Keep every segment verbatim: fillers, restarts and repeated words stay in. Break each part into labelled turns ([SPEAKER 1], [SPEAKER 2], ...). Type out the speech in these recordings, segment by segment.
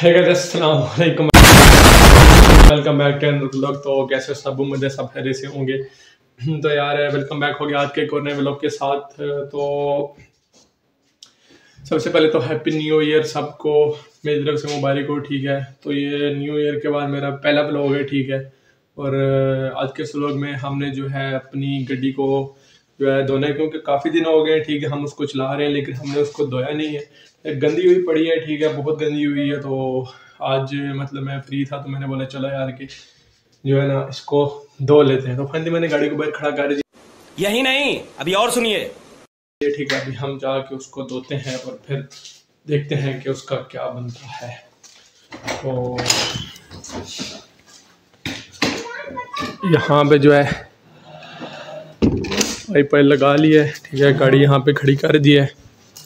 [SPEAKER 1] अस्सलाम वालेकुम, welcome back to another vlog. तो कैसे सब उम्मीद है सब खैरियत से होंगे। तो यार वेलकम बैक हो गया आज के एक और नए व्लॉग के साथ। तो सबसे पहले तो हैप्पी न्यू ईयर सबको मेरी तरफ से मुबारक हो, ठीक है। तो ये न्यू ईयर के बाद मेरा पहला व्लॉग है, ठीक है। और आज के इस व्लॉग में हमने जो है अपनी गड्डी को जो है धोना है, क्योंकि काफ़ी दिन हो गए, ठीक है। हम उसको चला रहे हैं लेकिन हमने उसको धोया नहीं है, गंदी हुई पड़ी है, ठीक है, बहुत गंदी हुई है। तो आज मतलब मैं फ्री था तो मैंने बोला चलो यार कि जो है ना इसको धो लेते हैं। तो फाइनली मैंने गाड़ी को बाहर खड़ा कर दिया।
[SPEAKER 2] यही नहीं, अभी और सुनिए,
[SPEAKER 1] ठीक है। अभी हम जाके उसको धोते हैं और फिर देखते हैं कि उसका क्या बनता है। तो यहाँ पे जो है वाइपर लगा लिया है, ठीक है। गाड़ी यहाँ पे खड़ी कर दी है।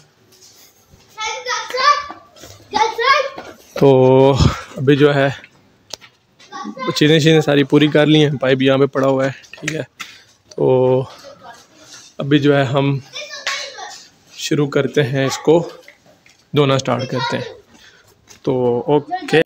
[SPEAKER 1] तो अभी जो है चीज़ें चीज़ें सारी पूरी कर ली हैं, पाइप यहाँ पे पड़ा हुआ है, ठीक है। तो अभी जो है हम शुरू करते हैं, इसको धोना स्टार्ट करते हैं। तो ओके।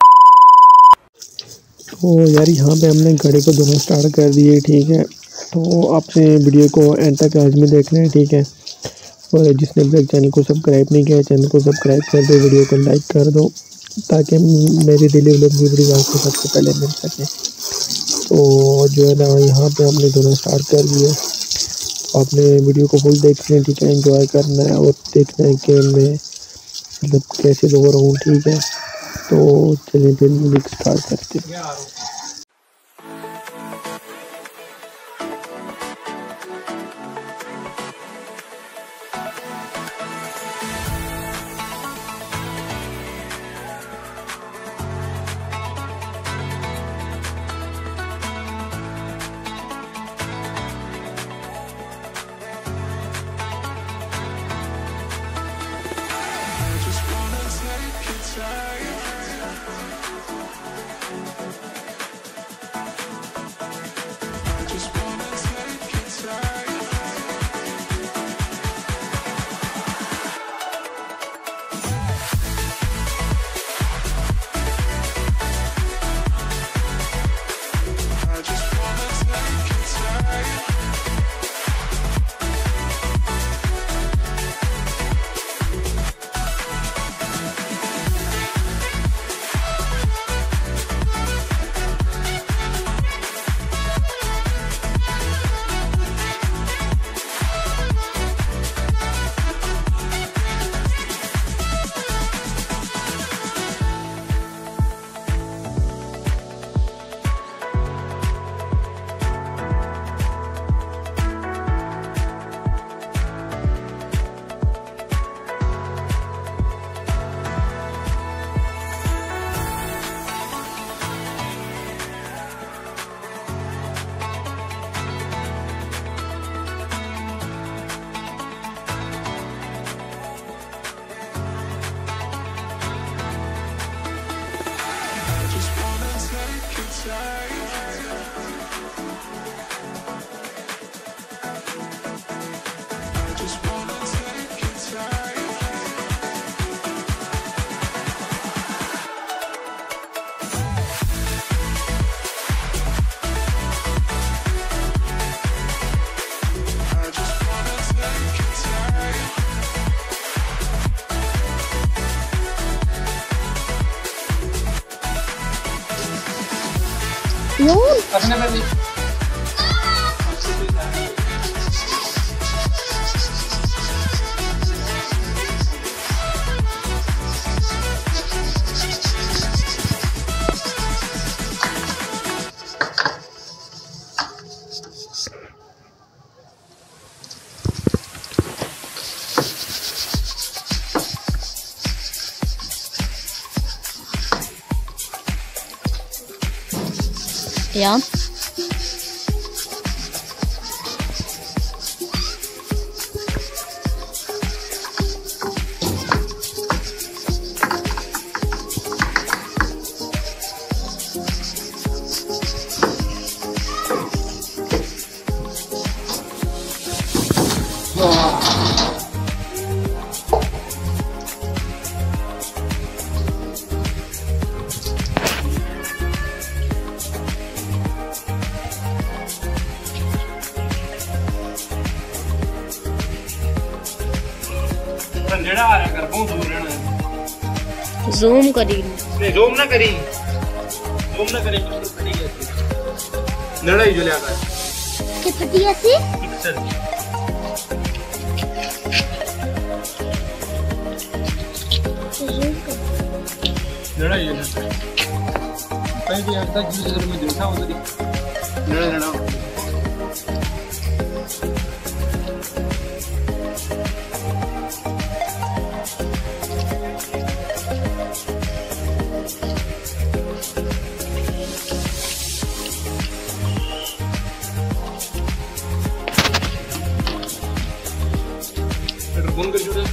[SPEAKER 3] तो यार यहाँ पे हमने गाड़ी को धोना स्टार्ट कर दिए, ठीक है। तो आपसे वीडियो को एंड तक आज में देखना है, ठीक है। और जिसने अभी तक चैनल को सब्सक्राइब नहीं किया चैनल को सब्सक्राइब कर दो, वीडियो को लाइक कर दो ताकि मेरी डेली व्लॉग की वीडियो आपको सबसे पहले मिल सके। तो जो है ना यहाँ पे हमने धोना स्टार्ट कर दिया। तो आपने वीडियो को फुल देखना है, ठीक है, एंजॉय करना है और देखना है कि मैं मतलब कैसे धो रहा हूँ, ठीक है। तो चलिए फिर वीडियो स्टार्ट करते हैं।
[SPEAKER 1] अपने पे
[SPEAKER 4] Ja.
[SPEAKER 2] जूम करी
[SPEAKER 1] नहीं जूम ना करी जूम ना करी तो फटी गई लड़ाई जो लगा
[SPEAKER 2] के फटी ऐसी
[SPEAKER 1] पिक्चर लड़ाई जो लगा कहीं भी आता जिधर में देखा उधर ही लड़ा लड़ा फोन कर छोड़े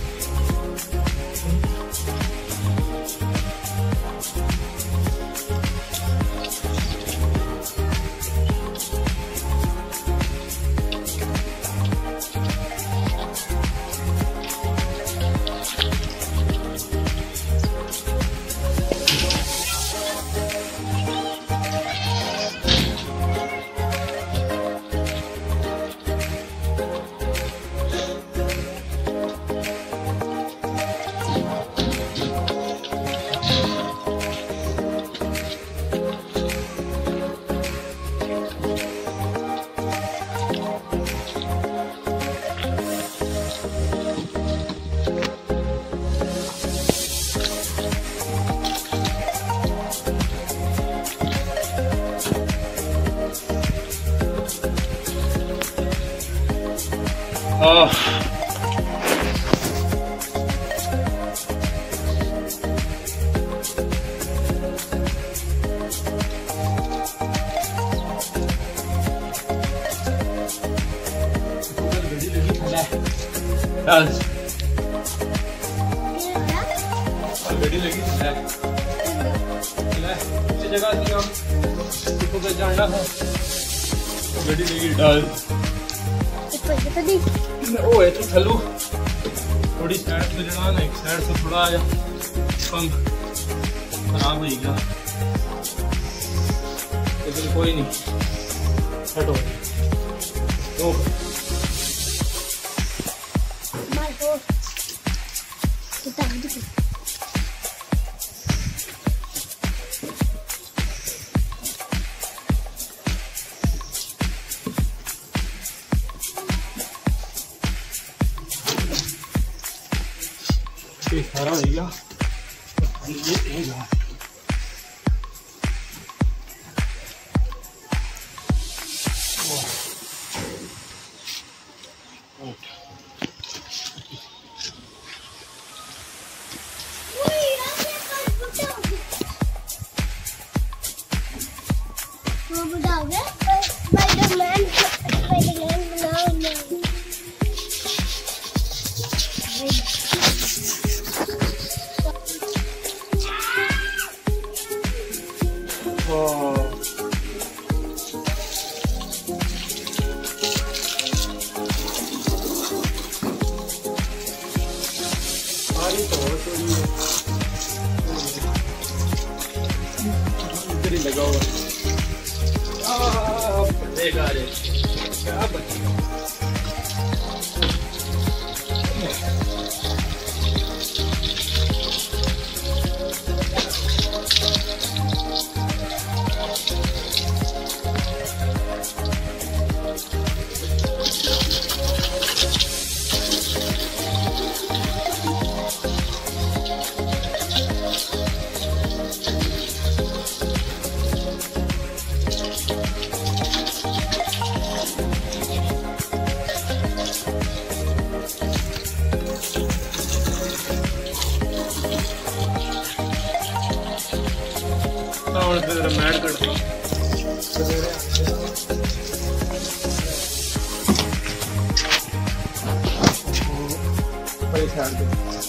[SPEAKER 1] Oh. घड़ी लगी है जगह थी हम तो जाना है घड़ी लगी डाल ओ है तो थलू थोड़ी साइड से जड़ा ना एक साइड से थोड़ा आया पंख खराब हो गया तो कोई नहीं हटो तो सारा हो गया ये एक इधर ही लगा हुआ देखा रे क्या बचेगा मैड करता हूँ पैसा